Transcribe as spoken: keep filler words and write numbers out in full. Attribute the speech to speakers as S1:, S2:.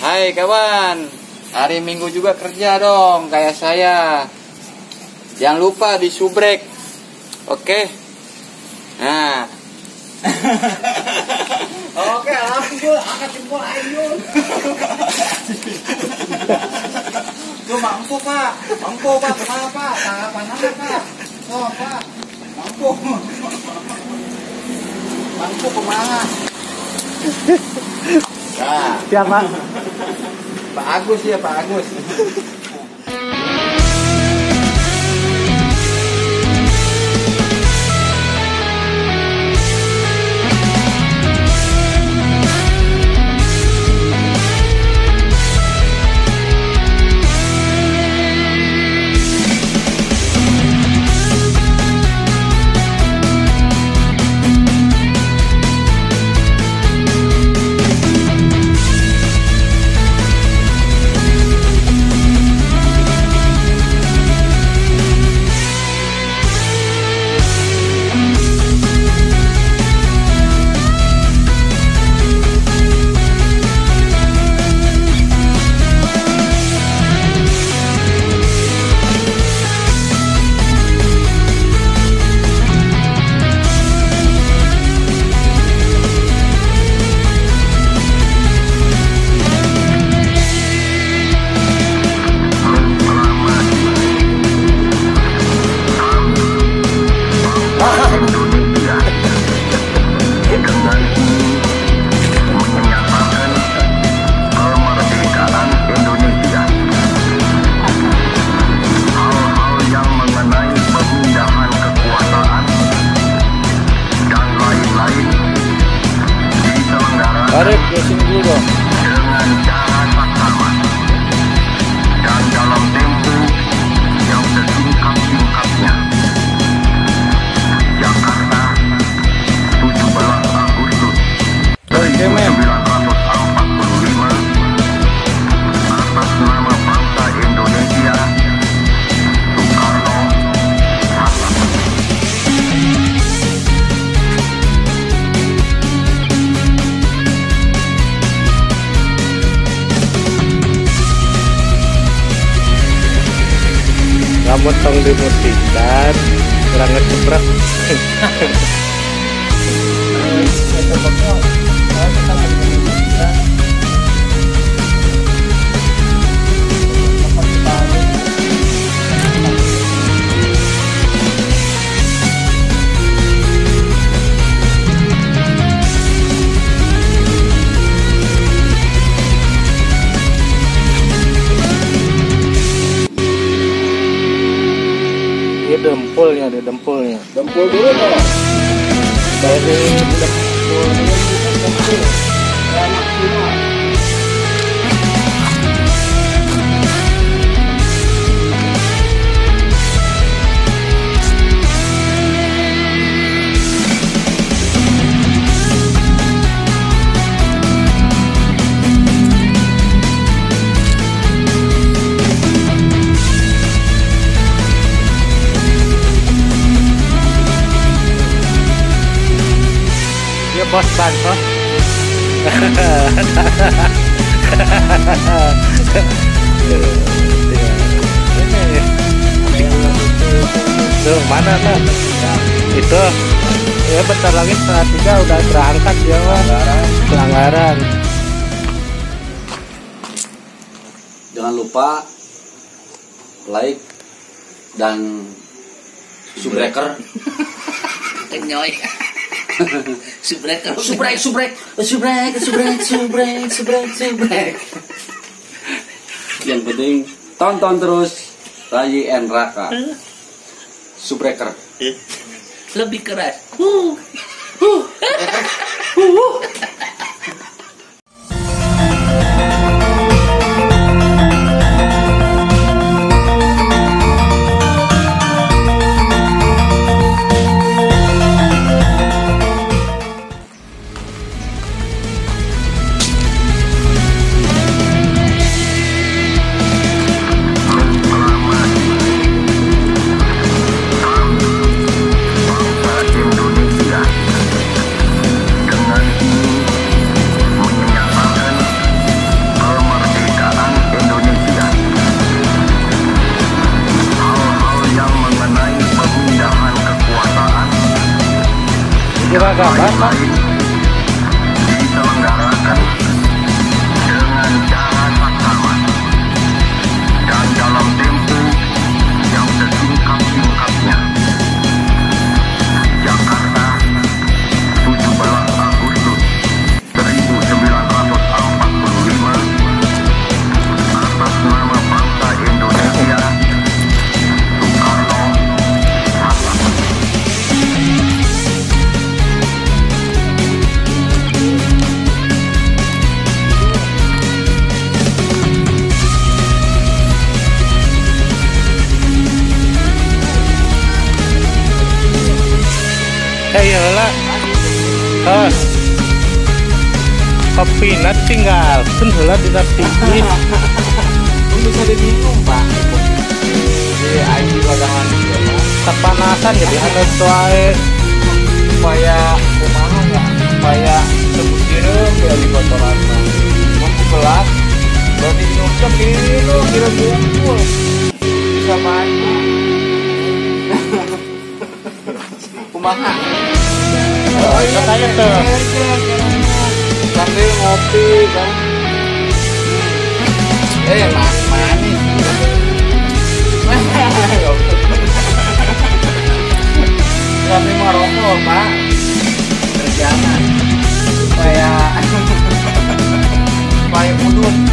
S1: Hai kawan, hari Minggu juga kerja dong kayak saya. Jangan lupa disubrek. Oke. Nah.
S2: Oke, langsung angkat jempol ayo. Tuh mampu Pak, mampu Pak, kemana Pak? Tahapan apa Pak? Oh Pak, mampu. Mampu kemana? Nah,
S3: siapa?
S2: Pak Agus ya, Pak Agus.
S1: Tarik ke sini dulu dong.
S4: Dengan cara saksama dan dalam tempo yang sesingkat-singkatnya. Jakarta, tujuh belas Agustus seribu sembilan ratus empat puluh lima. Atas nama bangsa Indonesia, Soekarno Hatta.
S3: Rambut tong dimutikan, kurang ngeceprek. Dia dempulnya, dia dempulnya.
S2: Dempul dulu dong.
S3: Dari dempul ini kita dempul.
S2: Ya maksimal.
S3: Dia bos bansos. Tuh mana tuh? Itu. Ya bentar lagi setengah tiga udah berangkat ya Pak. Pelanggaran.
S1: Jangan lupa like dan subscriber.
S5: Kenyoy. Subrek, subrek, subrek, subrek, subrek, subrek, subrek, subrek.
S1: Yang penting tonton terus Rayi and Raka. Subreker.
S5: Lebih keras. Huh. Huh. Huh.
S4: Bangsa Indonesia dengan ini
S3: Iragaman Pak.
S4: diselenggarakan dengan cara saksama dan dalam tempo yang sesingkat-singkatnya. Jakarta, tujuh belas Agustus seribu sembilan ratus empat puluh lima. Atas nama bangsa Indonesia, Soekarno Hatta.
S3: Eh ya lah. Eh. Kopinya tinggal pun heula dirapiin.
S2: Bisa diminum pak. Jadi air di wadangan juga pak.
S3: Kepanasan jadi anu wae
S2: Supaya kumaha ya, supaya sebut sirup ya di kotoran pak. Mampu gelas, berarti minum cek kilo kilo bungkul. Bisa mandi. Kumaha?
S3: oh itu saya tuh
S2: Sambil ngopi kan. Eh mas manis. Sambil merokok pak. Berjalan supaya supaya udut.